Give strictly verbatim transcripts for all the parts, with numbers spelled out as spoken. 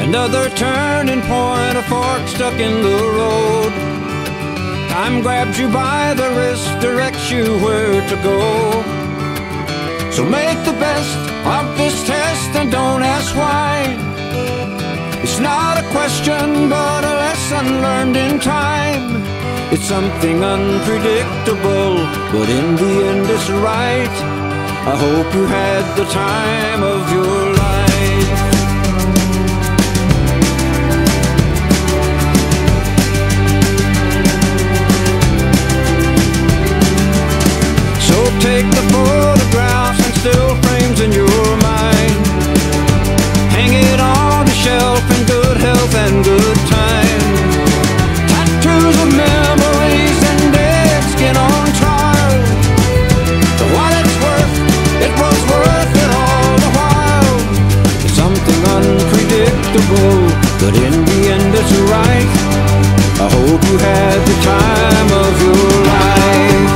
Another turning point, a fork stuck in the road. Time grabs you by the wrist, directs you where to go. So make the best of this test and don't ask why. It's not a question, but a lesson learned in time. It's something unpredictable, but in the end it's right. I hope you had the time of your life. So take the photographs and still frames in your mind. Hang it on the shelf in good health and good time. Tattoos of memories and dead skin on trial. For what it's worth, it was worth it all the while. It's something unpredictable, but in the end it's right. I hope you had the time of your life.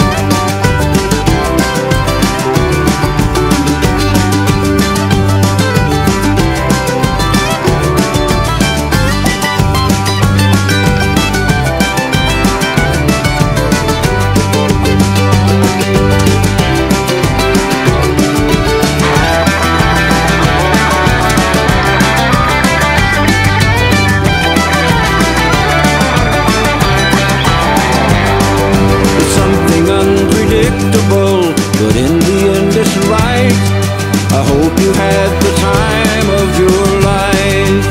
But in the end it's right. I hope you had the time of your life.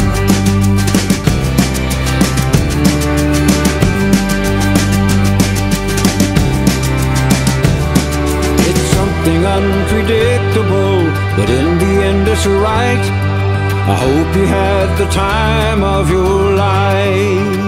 It's something unpredictable, but in the end it's right. I hope you had the time of your life.